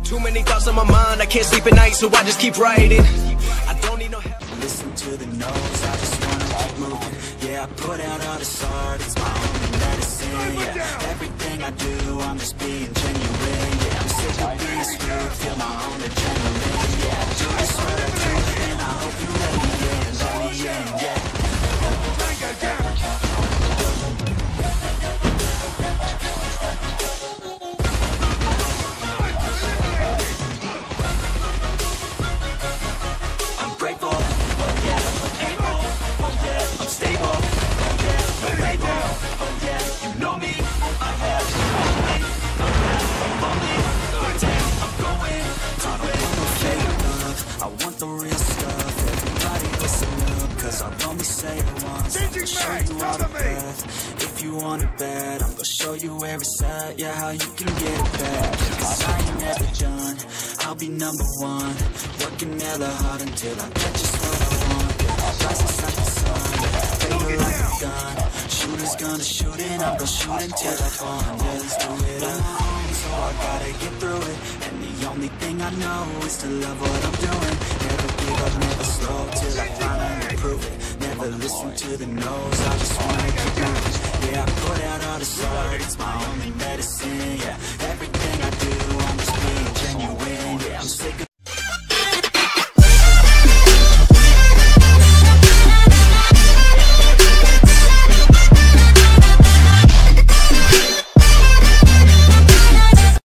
Too many thoughts on my mind, I can't sleep at night, so I just keep writing. I don't need no help. Listen to the no's, I just wanna keep moving. Yeah, I put out all this art, it's my only medicine. Yeah, everything I do, I'm just being genuine. Yeah, I'm sick of being screwed, feel my own adrenaline. Yeah, I do this what I do, and I hope you let me in, yeah. The real stuff, everybody listen up, cause I'll only say it once. I'll show you all the path. If you want it bad, I'm gonna show you where it's at. Yeah, how you can get it back. Cause I ain't never done, I'll be number one. Working hella hard until I get just what I want. Rising like the sun, fatal like a gun. Shooters gonna shoot and I'm gonna shoot until I fall. Yeah, let's do it on my own, so I gotta get through it. And the only thing I know is to love what I'm doing. Never give up, never slow, till I finally prove it. Never listen to the no's, I just wanna keep moving. Yeah, I put out all this art, it's my